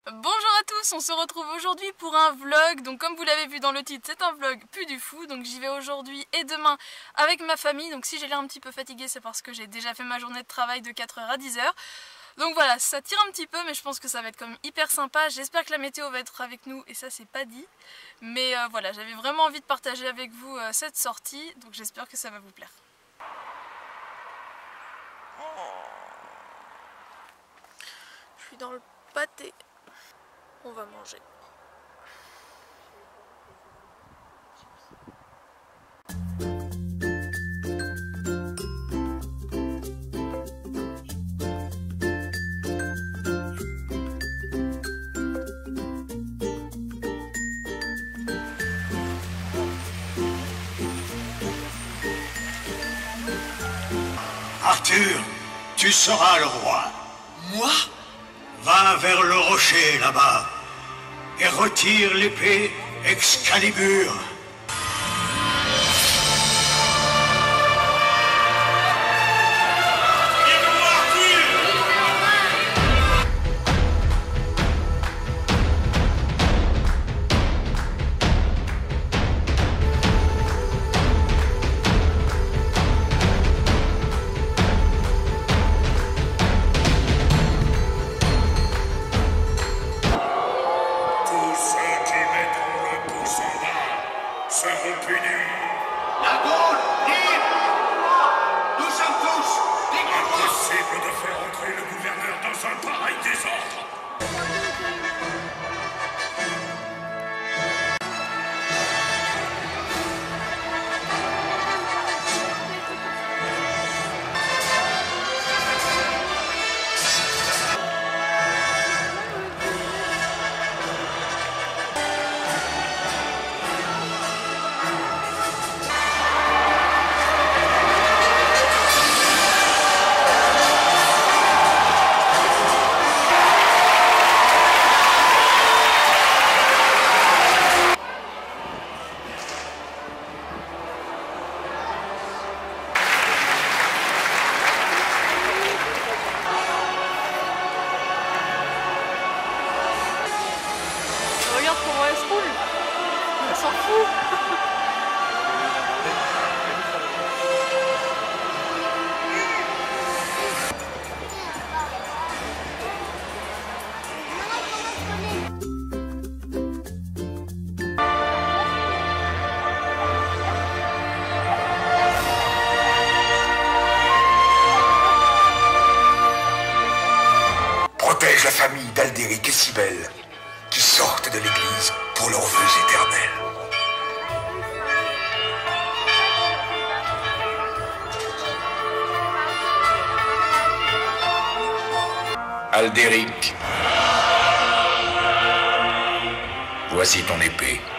Bonjour à tous, on se retrouve aujourd'hui pour un vlog. Donc comme vous l'avez vu dans le titre, c'est un vlog Puy du Fou. Donc j'y vais aujourd'hui et demain avec ma famille. Donc si j'ai l'air un petit peu fatiguée, c'est parce que j'ai déjà fait ma journée de travail de 4h à 10h. Donc voilà, ça tire un petit peu, mais je pense que ça va être quand même hyper sympa. J'espère que la météo va être avec nous et ça c'est pas dit. Mais voilà, j'avais vraiment envie de partager avec vous cette sortie. Donc j'espère que ça va vous plaire. Je suis dans le pâté. On va manger. Arthur, tu seras le roi. Moi? Va vers le rocher là-bas et retire l'épée Excalibur. La Gaule, libre! Nous sommes tous libres! Impossible de faire entrer le gouverneur dans un pareil désordre! Regarde comment elle se roule. Elle s'en fout. Protège la famille d'Aldéric et Cybèle, qui sortent de l'église pour leurs vœux éternels. Aldéric, voici ton épée.